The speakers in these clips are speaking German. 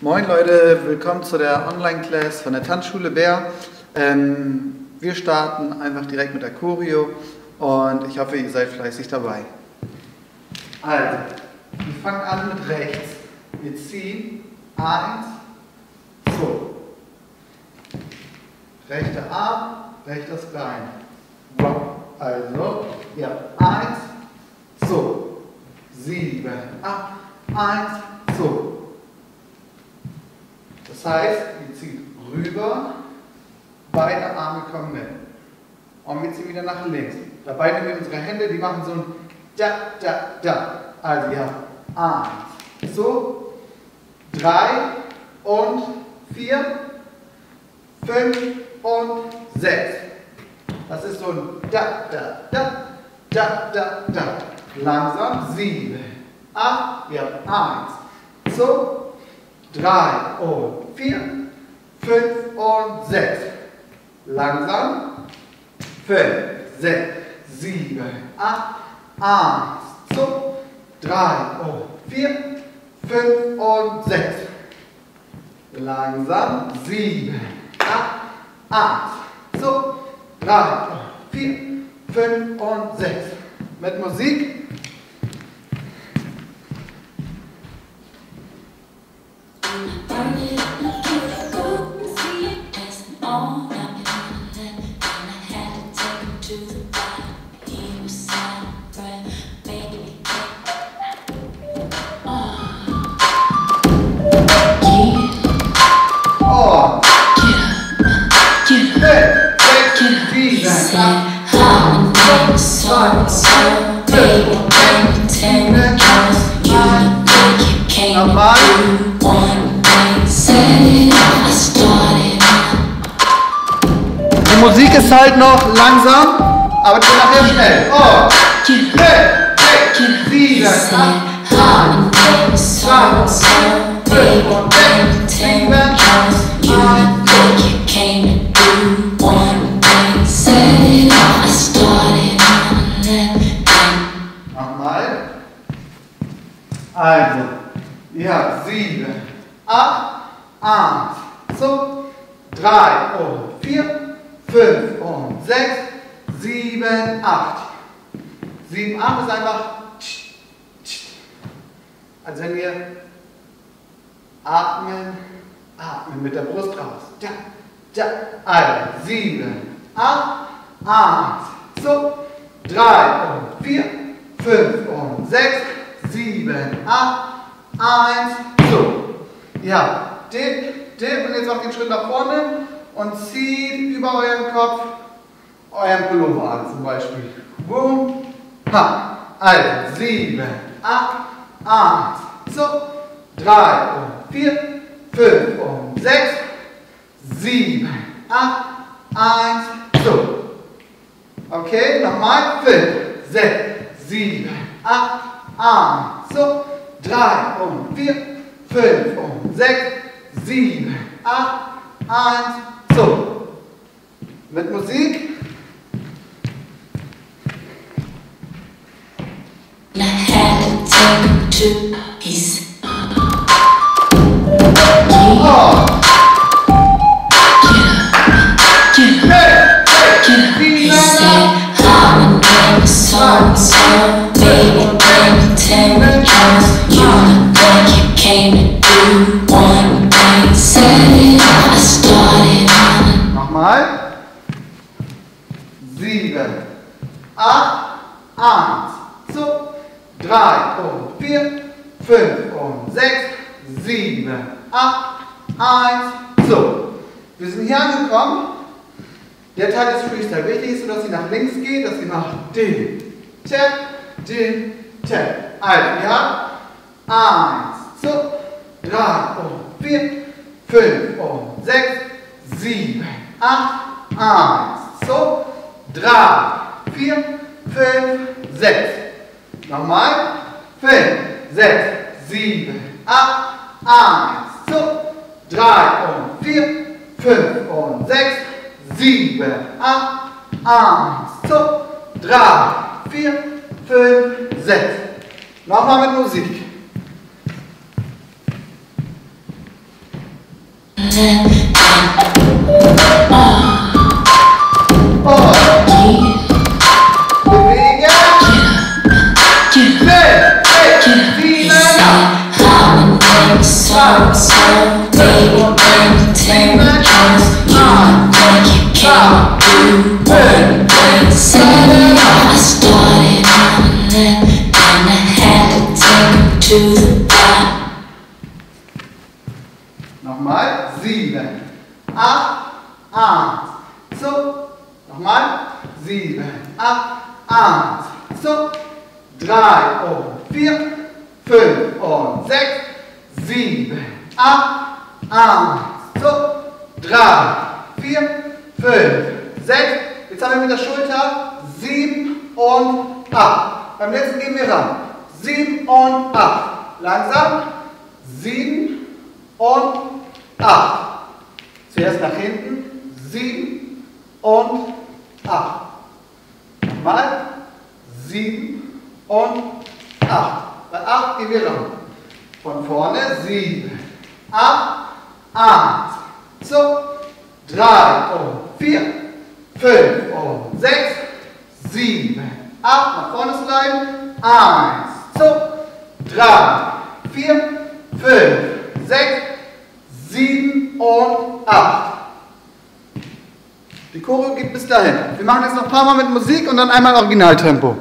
Moin Leute, willkommen zu der Online-Class von der Tanzschule Bär. Wir starten einfach direkt mit der Choreo und ich hoffe, ihr seid fleißig dabei. Also, wir fangen an mit rechts. Wir ziehen 1, so. Rechter Arm, rechtes Bein. Also, ihr habt 1, so. 7, 8, 1, so. Das heißt, ihr zieht rüber, beide Arme kommen mit. Und wir ziehen wieder nach links. Dabei nehmen wir unsere Hände, die machen so ein Da, Da, Da. Also ja, 1, so, 3 und 4, 5 und 6. Das ist so ein Da, Da, Da, Da, Da, Da. Langsam, 7, 8, wir haben 1, so, 3 und 4, 5 und 6. Langsam. 5, 6, 7, 8, 1, so. 3 und 4, 5 und 6. Langsam. 7, 8, 1, so. 3 und 4, 5 und 6. Mit Musik. Die Musik ist halt noch langsam, aber dann nachher schnell. Oh! 5, 6, 7, 8, 1, 2, 5 und 6, 7, 8, 1. Nochmal. Also, ihr habt 7, 8, 1, so, 3 und 4, 5 und 6, 7, 8. 7, 8 ist einfach, als wenn ihr atmen mit der Brust raus. Also 7, 8, 1, so, 3 und 4, 5 und 6, 7, 8, 1, so. Ja, Dip und jetzt auch den Schritt nach vorne und zieht über euren Kopf euren Pullover an zum Beispiel. Boom, ha. Also 7, 8, 1, so, 3 und 4, 5 und 6, 7, 8, 1, so. Okay, nochmal. 5, 6, 7, 8, 1, so, 3 und 4, 5 und 6, 7, 8, 1, so. Mit Musik. I had to take him to his He said, I'm a so-and-so, baby, baby, tell me yours. You look like you came to do one thing. Said I started on. Nochmal. 7, 8, 1, so. 3 und 4, 5 und 6, 7, 8, 1, so. Wir sind hier angekommen. Der Teil ist Freestyle. Wichtig ist nur, dass sie nach links geht, dass sie macht den, Tap. Also, wir haben 1, so, 3 und 4, 5 und 6, 7, 8, 1, so, 3, 4, 5, 6. Nochmal. 5, 6, 7, 8, 1, so. 3 und 4, 5 und 6, 7, 8, 1, so. 3, 4, 5, 6. Nochmal mit Musik. Nochmal, 7, 8, 1, so, nochmal, 7, 8, 1, so, 3 und 4, 5 und 6, 7, 8, 1, so, 3, 4, 5, 6, jetzt haben wir mit der Schulter 7 und 8. Beim letzten gehen wir ran. 7 und 8. Langsam. 7 und 8. Zuerst nach hinten. 7 und 8. Nochmal. 7 und 8. Bei 8 gehen wir ran. Von vorne. 7, 8, 1. So. 3 und 4, 5 und 6, 7, 8. Nach vorne sliden. 1. So. 3, 4, 5, 6, 7 und 8. Die Choreo geht bis dahin. Wir machen jetzt noch ein paar Mal mit Musik und dann einmal Originaltempo.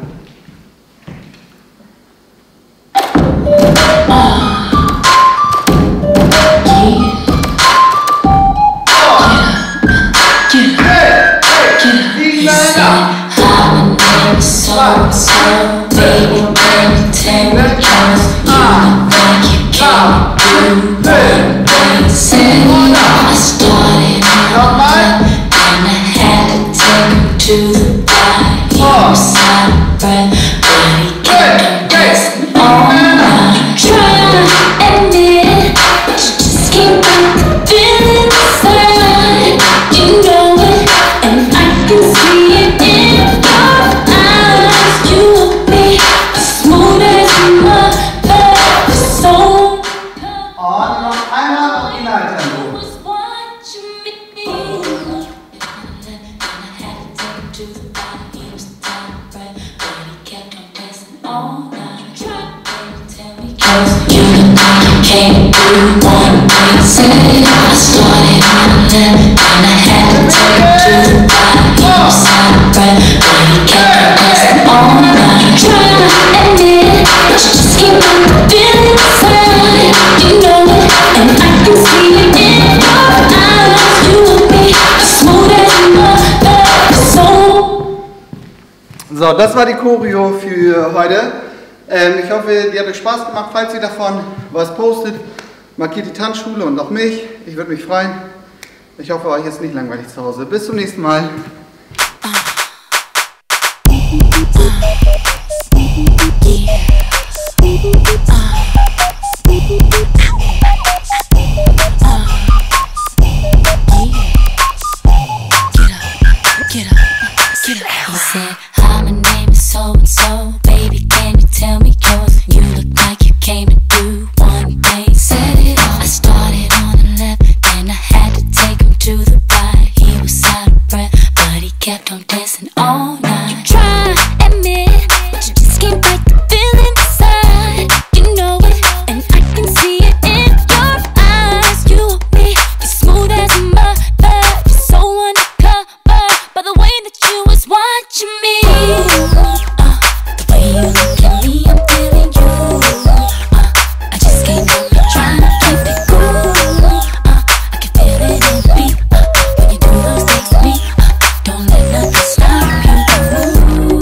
Can't do one thing, said I started on the left and I had to take to the right. He was out of breath, but he kept dancing all night. Trying to admit it, but you just keep on feeling inside. You know it, and I can see it in your eyes. You and me, smooth as a mother soul. So, das war die Choreo für heute. Ich hoffe, die hat euch Spaß gemacht. Falls ihr davon was postet, markiert die Tanzschule und auch mich. Ich würde mich freuen. Ich hoffe, euch ist nicht langweilig zu Hause. Bis zum nächsten Mal. Kept on dancing all night. You try, admit, but you just can't fight the feeling inside. You know it, and I can see it in your eyes. You and me, you're smooth as a mother. You're so undercover by the way that you was watching me. The way you look at me, I'm feeling you. I just can't help it, trying to keep it cool. I can feel it in the beat when you do those things to me. Don't let nothing stop you.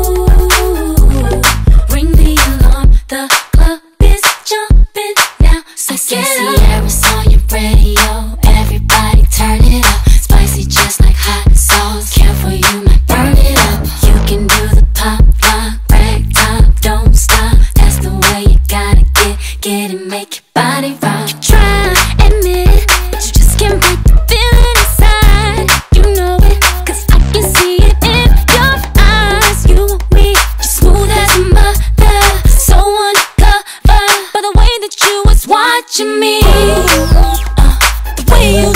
Ring the alarm, the club is jumping now. So get up. Sierra's on your radio, everybody turn it up. Spicy just like hot sauce, careful you might burn it up. You can do the pop, lock, rag top, don't stop. That's the way you gotta get it, make your body rock. You try, admit it, but you just can't break the feeling inside. You know it, cause I can see it in your eyes. You and me, you're smooth as a mother, so undercover by the way that you was watching me. The way you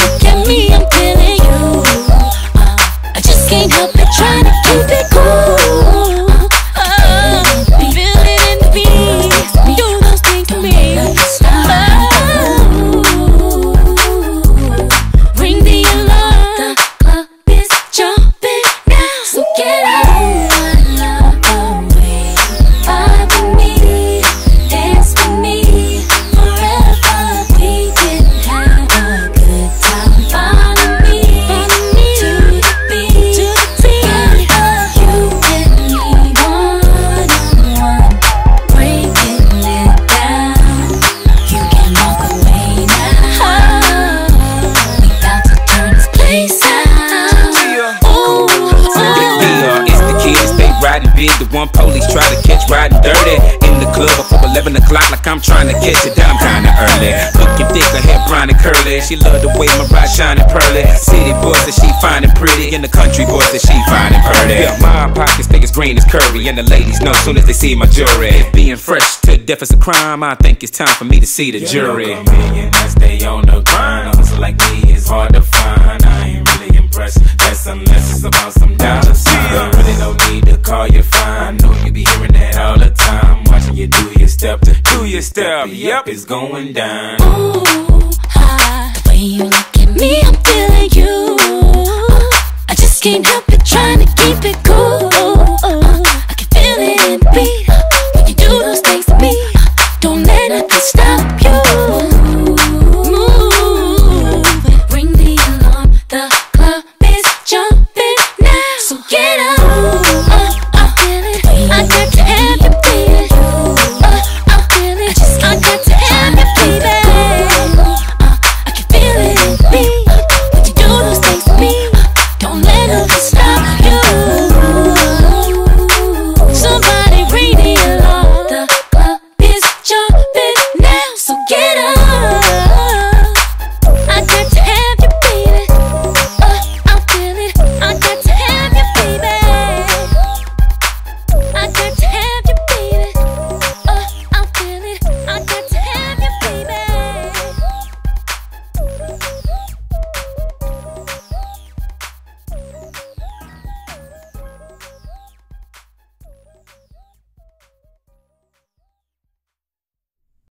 be the one police try to catch riding dirty in the club before 11 o'clock, like I'm trying to catch it. I'm kinda early. Looking thick, her hair brown and curly. She love the way my ride shining pearly. City boys that she finding pretty, and the country boys that she finding purty. Yeah, my pockets big as green as curry, and the ladies know soon as they see my jewelry. Being fresh to death is a crime. I think it's time for me to see the jury. Millionaires, they on the grind. A hustle like me is hard to find. I ain't really impressed. That's unless it's about some dollar sign. Really no need to call you fine. Know you be hearing that all the time. Watching you do your step to do your step. Yep, it's going down. Ooh, the way you look at me, I'm feeling you. I just can't help it, trying to keep it